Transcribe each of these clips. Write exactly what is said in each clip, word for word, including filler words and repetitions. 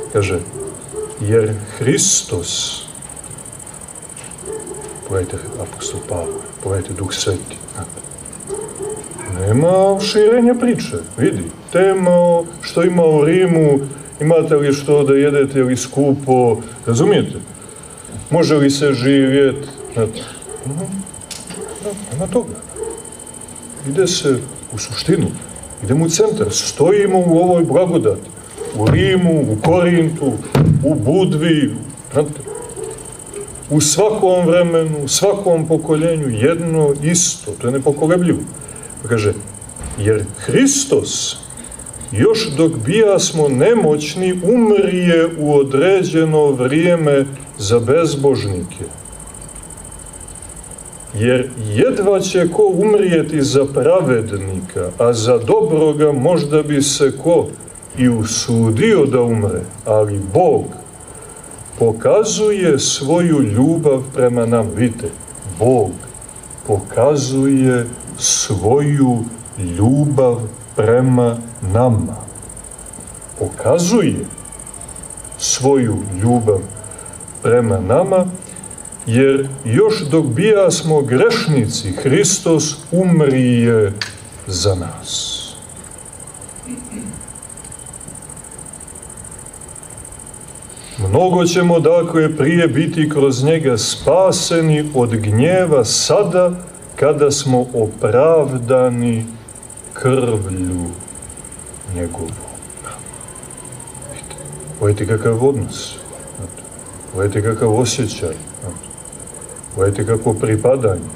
Kaže, jer Hristos, pogledajte apostol Pavle, pogledajte Duh Sveti, nema širenja priče, vidi, tema što ima u Rimu, imate li što da jedete ili skupo, razumijete? Može li se živjeti, znate, nema toga. Ide se u suštinu, idemo u centar, stojimo u ovoj blagodati, u Rimu, u Korintu, u Budvi, znate, u svakom vremenu, u svakom pokoljenju, jedno isto, to je nepokolebljivo. Pa kaže, jer Hristos, još dok bijasmo nemoćni, umrije u određeno vrijeme za bezbožnike. Jer jedva će ko umrijeti za pravednika, a za dobroga možda bi se ko i usudio da umre, ali Bog pokazuje svoju ljubav prema nam. Vidite, Bog pokazuje svoju ljubav prema nama. Pokazuje svoju ljubav prema nama, jer još dok bijasmo grešnici, Hristos umrije za nas. Mnogo ćemo, dakle, prije biti kroz njega spaseni od gnjeva sada, kada smo opravdani krvlju njegovom. Pogledajte kakav odnos, pogledajte kakav osjećaj, pogledajte kako pripadanje.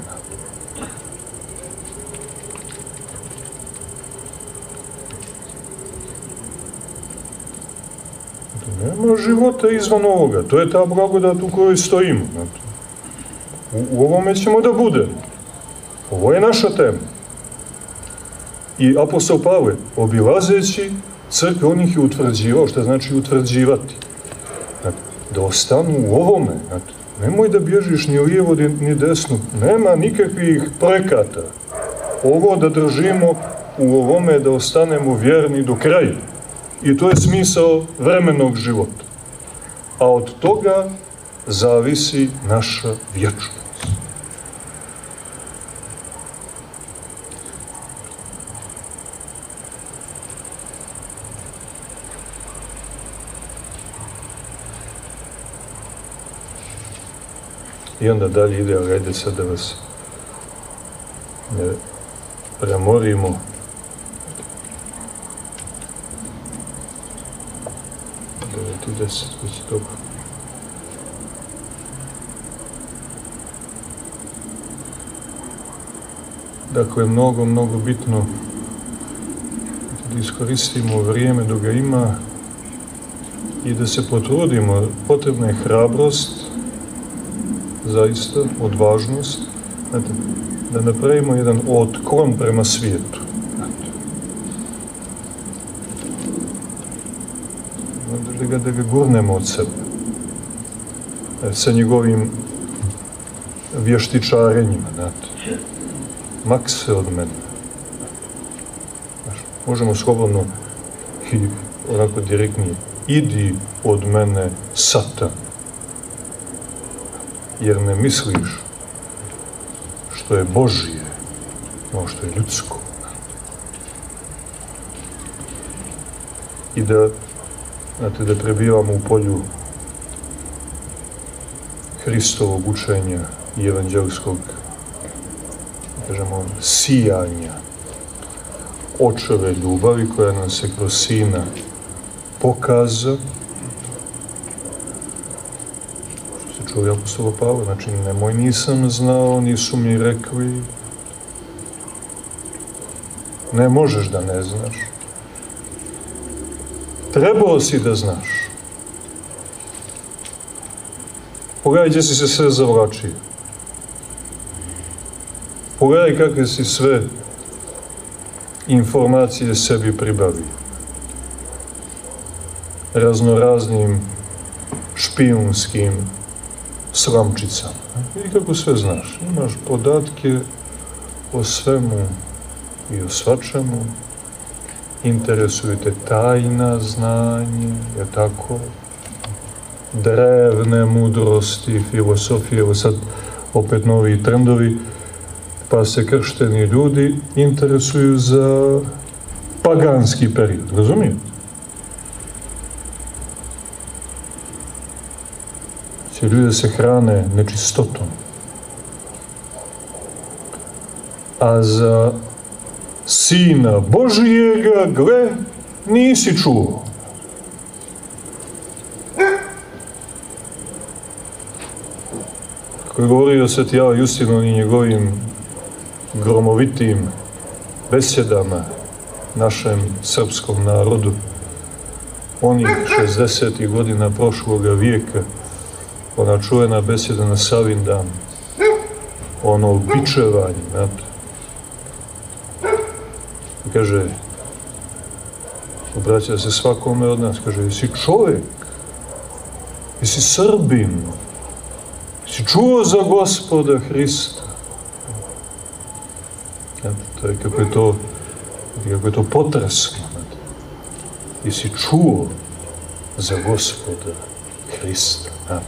Nema života izvan ovoga, to je ta blagodat u kojoj stojimo. U, u ovome ćemo da budemo. Ovo je naša tema. I apostol Pavle, obilazeći crkve, on ih je utvrđivao. Šta znači utvrđivati? Da ostanu u ovome. Nemoj da bježiš ni lijevo ni desno. Nema nikakvih projekata. Ovo da držimo u ovome, da ostanemo vjerni do kraja. I to je smisao vremenog života. A od toga zavisi naša vječnost. I onda dalje ide, ali ajde sad da vas ne premorimo. devet i deset, već je dobro. Dakle, mnogo, mnogo bitno da iskoristimo vrijeme dok ga ima i da se potrudimo. Potrebna je hrabrost, zaista, odvažnost, znate, da napravimo jedan otklon prema svijetu. Da ga, da ga gurnemo od sebe. Sa njegovim vještičarenjima, znate. Mak se od mene. Znaš, možemo slobodno i onako direktnije. Idi od mene, Satan. Jer ne misliš što je Božje, no što je ljudsko. I da, znate, da prebivamo u polju Hristovog učenja i evanđelskog, kažemo, sijanja očeve ljubavi koja nam se kroz Sina pokaza. Što se čuli apostola Pavla, znači nemoj nisam znao, nisu mi rekli, ne možeš da ne znaš. Trebao si da znaš. Pogledaj gdje si se sve zavlačio. Pogledaj kakve si sve informacije sebi pribavio. Raznoraznim špijunskim slamčicama. I kako sve znaš. Imaš podatke o svemu i o svačemu. interesuju te tajna znanje, je tako? Drevne mudrosti, filosofije, evo sad opet novi trendovi, pa se kršteni ljudi interesuju za paganski period, razumijete? Će ljudi se hrane nečistotom. A za Sina Božijega, gle, nisi čuo. Kako je govorio sveti Java Justinom i njegovim gromovitim besedama našem srpskom narodu, onih šezdesetih godina prošloga vijeka, ona čuvena beseda na Savindan, ono bičevanje, znate. Kaže, obraća se svakome od nas, kaže, jesi čovjek, jesi Srbin, jesi čuo za Gospoda Hrista. Znate, to je kako je to, kako je to potresno, znate. Jesi čuo za Gospoda Hrista, znate.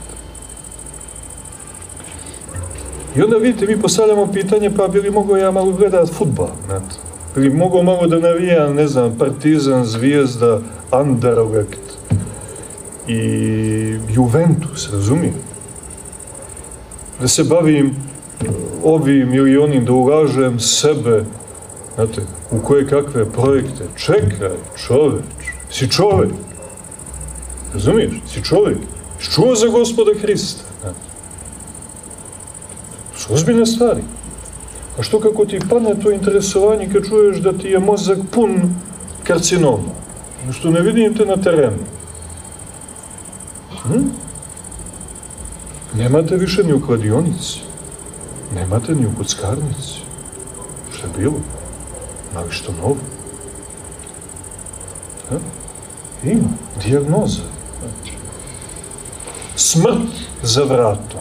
I onda vidite, mi postavljamo pitanje, pa bi li mogao ja malo gledati fudbal, znate. Ili mogu malo da navijam, ne znam, Partizan, Zvijezda, Anderlecht i Juventus, razumijem? Da se bavim ovim ili onim, da ulažem sebe, znate, u koje kakve projekte. Čekaj, čoveč, si čovek. Razumiješ? Si čovek. Si čuo za Gospoda Hrista. Znate. To su ozbiljne stvari. A što kako ti padne to interesovanje kad čuješ da ti je mozak pun karcinoma? Što ne vidim te na terenu. Hm? Nemate više ni u kladionici. Nemate ni u kockarnici. Što je bilo? Mali što novo? Ha? Ima. Dijagnoza. Smrt za vratom.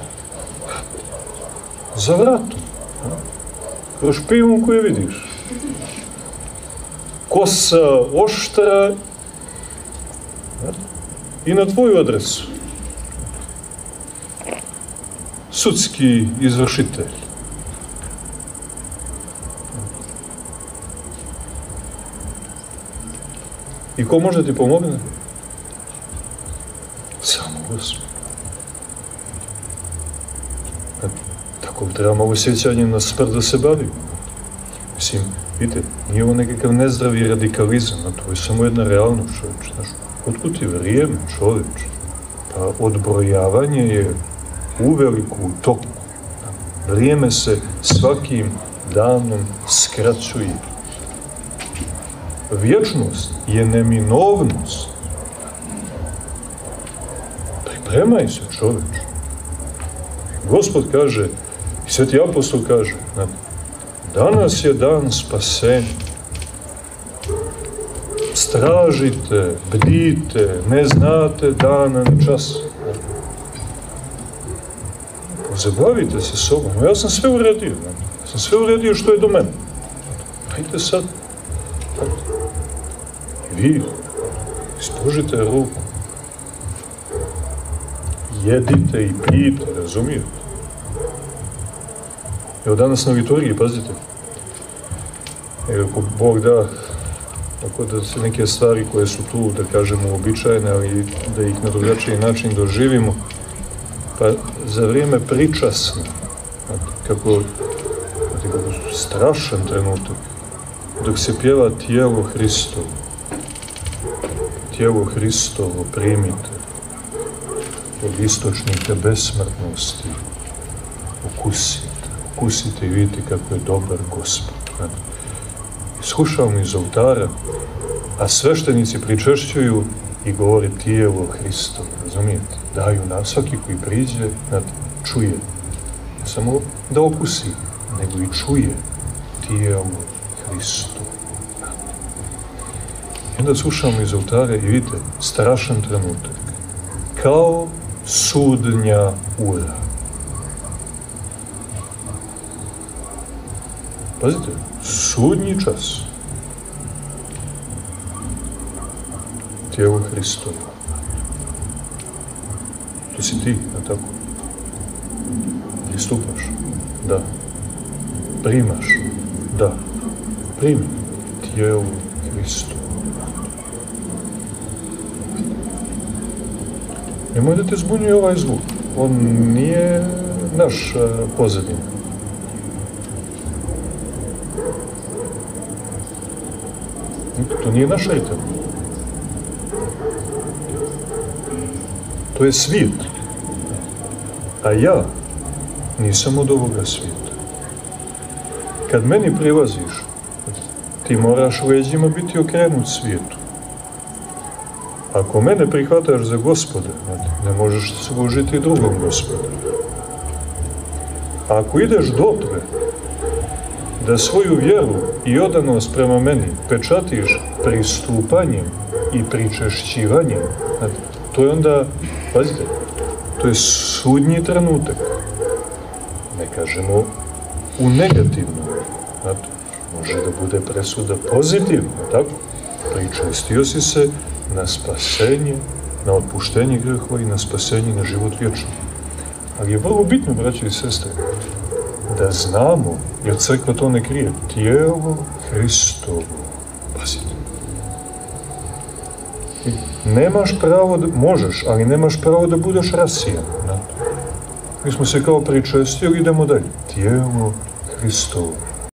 Za vratom. Kroz špijun koju vidiš. Kosa oštra i na tvoju adresu. Sudski izvršitelj. I ko može ti pomogne? Samo Gospod. Tako bi treba malo sjećanje na smrt da se bavi. Mislim, vidite, nije ovo nekakav nezdravi radikalizam, a to je samo jedna realnost, čovječ. Znaš, otkud ti vrijeme, čovječ? Pa odbrojavanje je uveliko u toku. Vrijeme se svakim danom skraćuje. Vječnost je neminovnost. Pripremaj se, čovječ. Gospod kaže, i sveti apostol kaže, danas je dan spasenja. Stražite, bdite, ne znate dana ni časa. Pozabavite se sobom. Ja sam sve uredio. Ja sam sve uredio što je do mene. Hajde sad. Vi ispožite ruku. Jedite i pijte, razumijete? Evo danas na liturgiji, pazite. Evo, ako Bog da, ako da se neke stvari koje su tu, da kažemo, uobičajene, ali da ih na drugačiji način doživimo, pa za vrijeme pričasno, kako, kako strašan trenutak, dok se pjeva tijelo Hristovo, tijelo Hristovo primite, od istočnika besmrtnosti, okusite, okusite i vidite kako je dobar Gospod. Slušamo iz oltara, a sveštenici pričešćuju i govore tijelo Hristovo, razumijete? Daju nam, svaki koji priđe, znate, čuje, ne samo da okusi, nego i čuje tijelo Hristovo. I onda slušamo iz oltara i vidite, strašan trenutak, kao sudnja ura. Pazite, sudnji čas. tijelo Hristovo. To si ti, a tako? Pristupaš? Da. Primaš? Da. Primi tijelo Hristovo. Nemoj da te zbunjuje ovaj zvuk. On nije naš pozadina. To nije naš ritam. To je svijet. A ja nisam od ovoga svijeta. Kad meni prilaziš, ti moraš leđima biti okrenut svijetu. Ako mene prihvataš za Gospoda, ne možeš služiti drugom Gospodu. A ako ideš dotle, da svoju vjeru i odanost prema meni pečatiš pristupanjem i pričešćivanjem, to je onda, pazite, to je sudnji trenutak. Ne kažemo u negativnom, znate, može da bude presuda pozitivna, tako? Pričestio si se na spasenje, na otpuštenje grehova i na spasenje na život vječni. Ali je vrlo bitno, braće i sestre, da znamo, jer crkva to ne krije, tijelo Hristovo. Pazite. Nemaš pravo da, možeš, ali nemaš pravo da budeš rasijan. Mi smo se kao pričestili, idemo dalje. Tijelo Hristovo.